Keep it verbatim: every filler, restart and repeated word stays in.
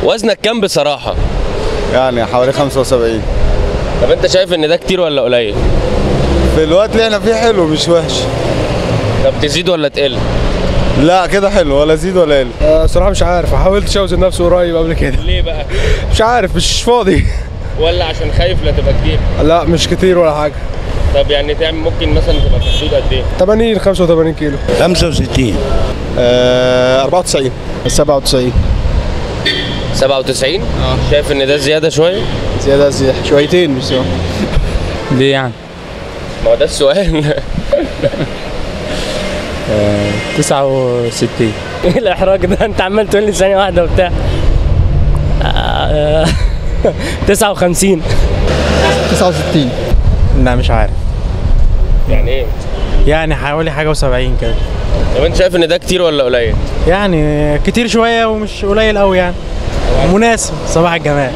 وزنك كام بصراحه؟ يعني حوالي خمسة وسبعين. طب انت شايف ان ده كتير ولا قليل؟ في الوقت اللي احنا فيه حلو مش وحش. طب تزيد ولا تقل؟ لا كده حلو، ولا زيد ولا قل. آه صراحة مش عارف، حاولت اوزن نفسي قريب قبل كده. ليه بقى؟ مش عارف، مش فاضي. ولا عشان خايف لا تبقى كتير؟ لا مش كتير ولا حاجة. طب يعني تعمل ممكن مثلا تبقى في حدود قد ايه؟ ثمانين خمسة وثمانين كيلو. خمسة وستين. آه أربعة وتسعين. سبعة وتسعين. سبعة وتسعين؟ اه شايف ان ده زياده شويه؟ زيادة زيادة شويتين مش سوا. ليه يعني؟ ما هو ده السؤال. تسعة وستين. ايه الاحراج ده؟ انت عمال تقول لي ثانيه واحده وبتاع. تسعة وخمسين. تسعة وستين. لا مش عارف. يعني ايه؟ يعني حوالي حاجة وسبعين كده. طب انت شايف ان ده كتير ولا قليل؟ يعني كتير شوية ومش قليل قوي يعني. مناسب. صباح الجمال.